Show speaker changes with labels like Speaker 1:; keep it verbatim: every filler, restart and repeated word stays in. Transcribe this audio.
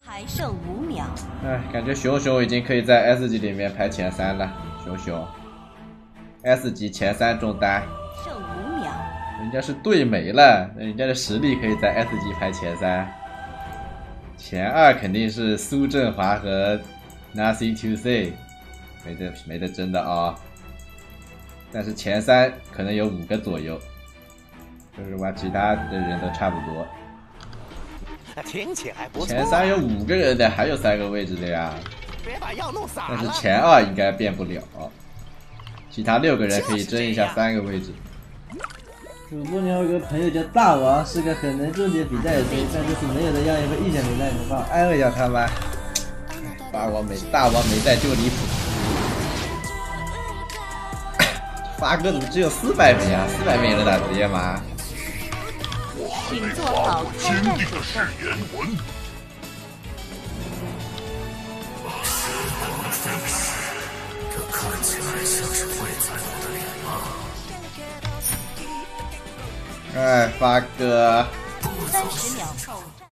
Speaker 1: 还剩五秒。
Speaker 2: 哎，感觉熊熊已经可以在 S 级里面排前三了。熊熊 ，S 级前三中单。
Speaker 1: 剩五秒。
Speaker 2: 人家是对没了，人家的实力可以在 S 级排前三。前二肯定是苏振华和 Nothing to Say， 没得没得争的啊、哦。但是前三可能有五个左右，就是话其他的人都差不多。
Speaker 3: 听起来不错。
Speaker 2: 前三有五个人的，还有三个位置的呀。
Speaker 3: 别把药弄洒了。
Speaker 2: 但是前二应该变不了，其他六个人可以争一下三个位置。
Speaker 4: 主播你有个朋友叫大王，是个很能终结比赛的 C， 但就是没有的样一个意想不到，你帮我安慰一下他吧。
Speaker 2: 大王没大王没带就离谱。发哥怎么只有四百枚啊？四百枚能打职业吗？
Speaker 1: 请做好开战准备。
Speaker 5: 这看起来像是会在乎的脸吗？
Speaker 2: 哎，发哥。
Speaker 1: 三十秒后